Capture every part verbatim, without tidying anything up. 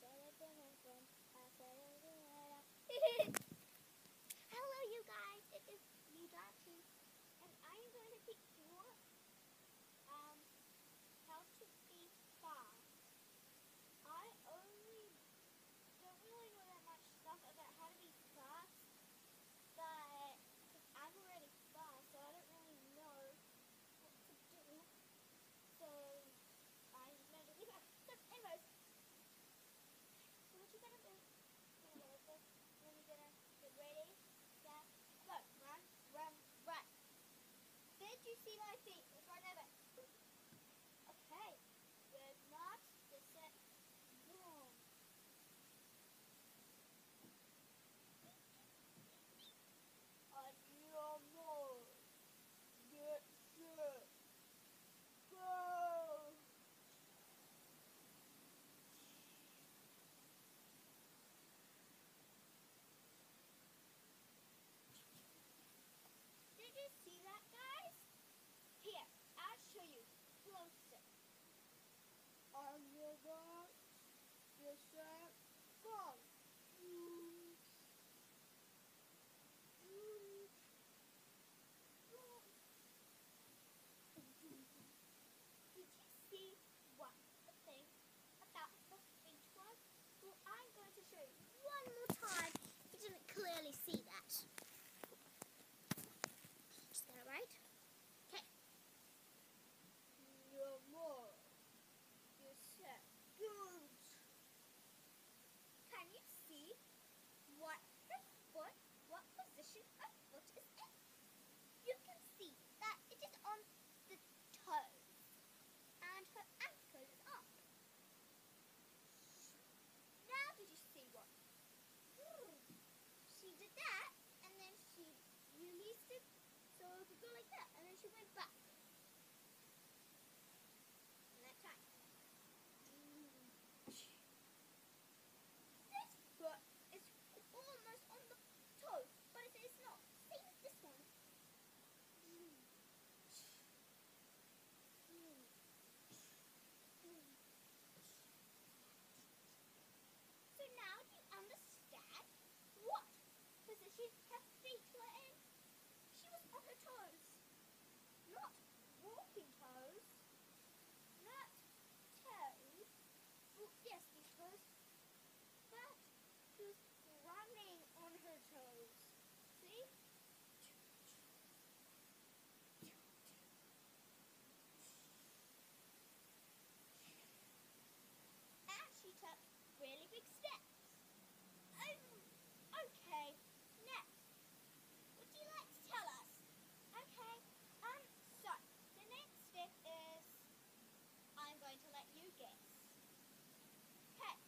Hello you guys, it is Nue-dantri, and I am going to teach you um, how to be fast. I only don't really know that much stuff about how to be fast, but because I'm already fast, so I don't really know what to do. So I'm just going to leave it. So anyways, so what you're going to do, you're going to go like this, and then you're going to get ready, set, go, run, run, run. Did you see my feet? It's right over. Okay, good, not, get set, boom. On your mark, get set, go. Did you see that, guys? Here, I'll show you closer. On your mark, get set, go. Did you see what the thing about the speech was? Well, I'm going to show you one more time. You didn't clearly see that. Is that right? Okay. No more. You said good. Can you see what her foot, what position her foot is in? You can see that it is on the toe. And her ankle is up. Now did you see what? She did that, and then she released it so it could go like that, and then she went back. And that time. This foot is almost on the toe, but it is not. Same as this one. So now do you understand what position her feet were in? She was on her toes. Not walking toes. Not toes. Well, yes, these toes. But she was running on her toes. See? And she took really big steps. Um, okay, next. Would you like to tell us? Okay, um, so, the next step is, I'm going to let you guess. Okay.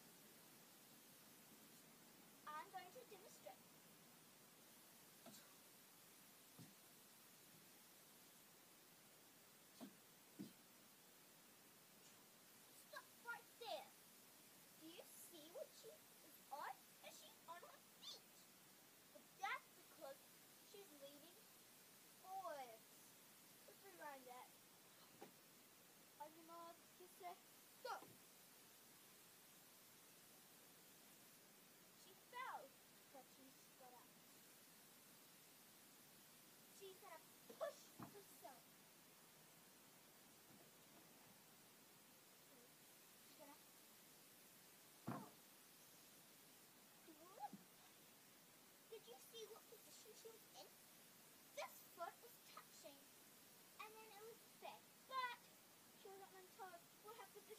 I'm going to demonstrate. Stop right there. Do you see what she is on? Is she on her feet? But that's because she's leaning forwards. Let's rewind that. On your mark, get set, go. She fell, but she got up. She's gonna push herself. She's gonna. Oh. Did you see what position she was in? This foot was touching, and then it was back, but she wasn't on toes. What her position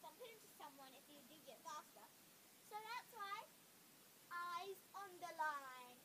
bump into someone if you do get faster. So that's why eyes on the line.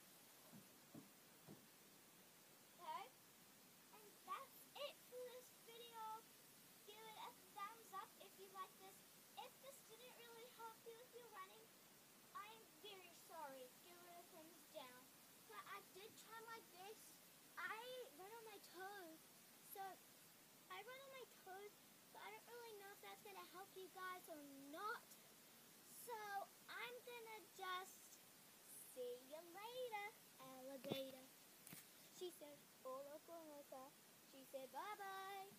Okay? And that's it for this video. Give it a thumbs up if you like this. If this didn't really help you if you're running, I am very sorry. Give it a thumbs down. But I did try my best. I run on my toes. So I run on my toes. So I don't really know if that's going to help you guys or not. So I'm going to just see you later, alligator. She said, hola, ¿cómo está? She said, bye-bye.